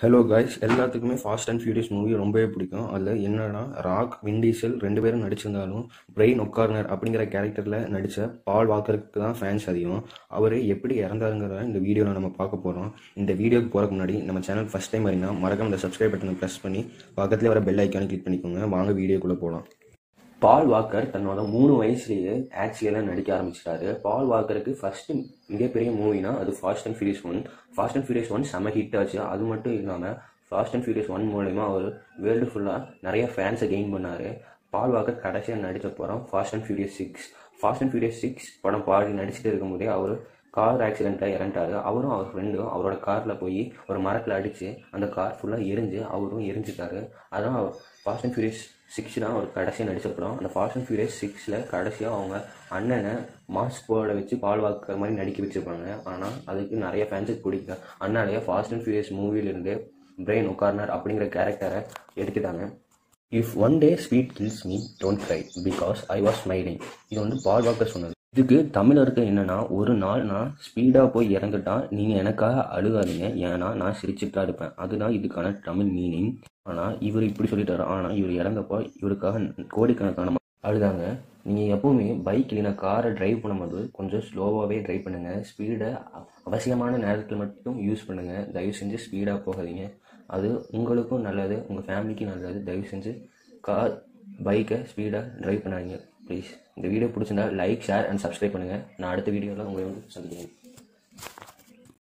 Hello guys, எல்லாத்துக்குமே Fast and Furious movie ரொம்பவே பிடிக்கும். அதில் என்னன்னா ராக், வின் டீசல் 2 பேரும் நடிச்சிருந்தாலும் பிரெயின் ஒக்கார்னர் அப்படிங்கிற கேரக்டரில் நடித்த பால் வாக்கருக்கு தான் ஃபேன்ஸ் அதிகம். அவர் எப்படி இறந்தாருங்கிறத இந்த வீடியோவில் நம்ம பார்க்க போகிறோம். இந்த வீடியோக்கு போகிறதுக்கு முன்னாடி நம்ம சேனல் ஃபஸ்ட் டைம் வரீங்கன்னா மறக்காம இந்த சப்ஸ்கிரைப் பட்டனை ப்ரெஸ் பண்ணி பக்கத்துலேயே வர பெல் ஐக்கானை கிளிக் பண்ணிக்கோங்க. வாங்க வீடியோக்குள்ளே போகலாம். பால் வாக்கர் தன்னோட 3 வயசுலேயே ஆக்சுவலாக நடிக்க ஆரம்பிச்சிட்டாரு. பால் வாக்கருக்கு ஃபர்ஸ்ட் மிகப்பெரிய மூவினா அது Fast and Furious 1. Fast and Furious 1 செம்ம ஹிட் ஆச்சு. அது மட்டும் இல்லாமல் ஃபாஸ்ட் அண்ட் ஃபியூரியஸ் 1 மூலமா அவர் வேர்ல்டு ஃபுல்லாக நிறைய ஃபேன்ஸை கெயின் பண்ணார். பால் வாக்கர் கடைசியாக நடித்த படம் Fast and Furious 6. Fast and Furious 6 படம் பாடி நடிச்சுட்டு இருக்கும்போதே அவர் கார் ஆக்சிடெண்ட்டாக இறந்துட்டாரு. அவரும் அவர் ஃப்ரெண்டும் அவரோட காரில் போய் ஒரு மரத்தில் அடித்து அந்த கார் ஃபுல்லாக எரிஞ்சு அவரும் எரிஞ்சிட்டாரு. அதான் ஃபாஸ்ட் அண்ட் ஃபியூரியஸ் 6 தான் அவர் கடைசியாக நடித்த படம். அந்த ஃபாஸ்ட் அண்ட் ஃபியூரியஸ் 6ல் கடைசியாக அவங்க அண்ணனை மாஸ்க் போட வச்சு பால் வாக்கர் மாதிரி நடிக்க வச்சுருப்பாங்க. ஆனால் அதுக்கு நிறைய ஃபேன்ஸுக்கு பிடிக்கல. அதனாலேயே ஃபாஸ்ட் அண்ட் ஃபியூரியஸ் மூவிலிருந்து பிரெயின் ஒக்கார்னர் அப்படிங்கிற கேரக்டரை எடுத்துட்டாங்க. If one day sweet kills me don't cry because I was smiling. இது வந்து பால் வாக்கர் சொன்னது. இதுக்கு தமிழருக்கு என்னன்னா, ஒரு நாள் நான் ஸ்பீடாக போய் இறந்துட்டா நீங்கள் எனக்காக அழுகாதீங்க, ஏன்னா நான் சிரிச்சுட்டு தான் இருப்பேன். அதுதான் இதுக்கான தமிழ் மீனிங். ஆனால் இவர் இப்படி சொல்லிட்டாரு. ஆனால் இவர் இறந்தப்போ இவருக்காக கோடிக்கணக்கான அழுதாங்க. நீங்கள் எப்போவுமே பைக் இல்லைனா காரை ட்ரைவ் பண்ணும்போது கொஞ்சம் ஸ்லோவாகவே ட்ரைவ் பண்ணுங்கள். ஸ்பீடை அவசியமான நேரத்தில் மட்டும் யூஸ் பண்ணுங்கள். தயவு செஞ்சு ஸ்பீடாக போகாதீங்க. அது உங்களுக்கும் நல்லது, உங்கள் ஃபேமிலிக்கும் நல்லது. தயவு செஞ்சு பைக்கை ஸ்பீடாக ட்ரைவ் பண்ணாதீங்க ப்ளீஸ். இந்த வீடியோ பிடிச்சிருந்தா லைக், ஷேர் அண்ட் சப்ஸ்கிரைப் பண்ணுங்கள். நான் அடுத்த வீடியோவில் உங்களை வந்து சந்திக்கிறேன்.